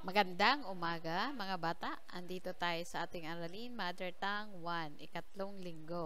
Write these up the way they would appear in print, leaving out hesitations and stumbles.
Magandang umaga mga bata. Andito tayo sa ating aralin Mother Tongue 1, ikatlong linggo.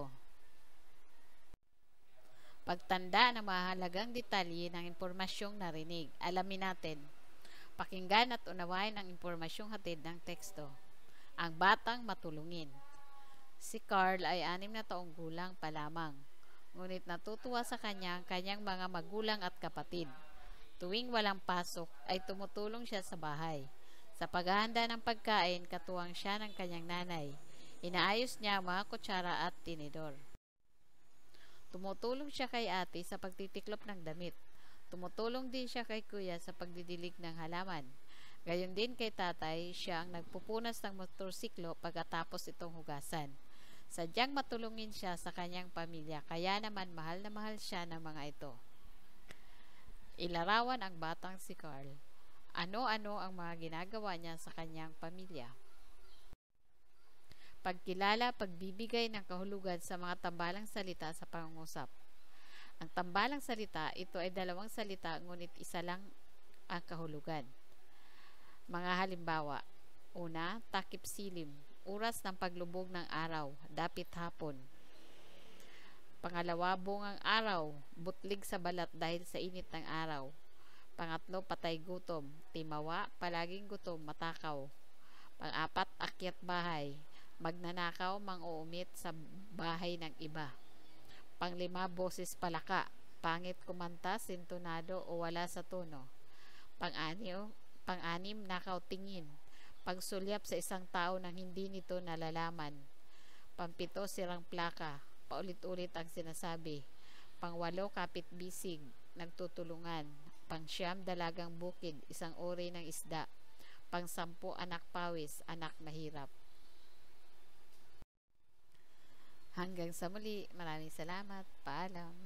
Pagtanda ng mahalagang detalye ng impormasyong narinig. Alamin natin. Pakinggan at unawain ang impormasyong hatid ng teksto. Ang batang matulungin. Si Carl ay 6 na taong gulang pa lamang. Ngunit natutuwa sa kanyang mga magulang at kapatid. Tuwing walang pasok ay tumutulong siya sa bahay. Sa paghahanda ng pagkain, katuwang siya ng kanyang nanay. Inaayos niya ang mga kutsara at tinidor. Tumutulong siya kay ate sa pagtitiklop ng damit. Tumutulong din siya kay kuya sa pagdidilig ng halaman. Gayon din kay tatay, siya ang nagpupunas ng motorsiklo pagkatapos itong hugasan. Sadyang matulungin siya sa kanyang pamilya, kaya naman mahal na mahal siya ng mga ito. Ilarawan ang batang si Carl. Ano-ano ang mga ginagawa niya sa kanyang pamilya. Pagkilala, pagbibigay ng kahulugan sa mga tambalang salita sa pangungusap. Ang tambalang salita, ito ay 2 salita ngunit isa lang ang kahulugan. Mga halimbawa. Una, takip silim, oras ng paglubog ng araw, dapit hapon. Pangalawa, bungang araw, butlig sa balat dahil sa init ng araw. Pangatlo, patay gutom, timawa, palaging gutom, matakaw. Pang-apat, akyat bahay, magnanakaw, mang-uumit sa bahay ng iba. Pang-5, boses palaka, pangit kumanta, sintonado o wala sa tono. Pang-6, nakaw tingin, pagsulyap sa isang tao nang hindi nito nalalaman. Pang-7, sirang plaka, paulit-ulit ang sinasabi. Pang-8, kapit bisig, nagtutulungan. Pang-9, dalagang bukid, isang uri ng isda. Pang-10, anak pawis, anak mahirap. Hanggang sa muli, maraming salamat. Paalam.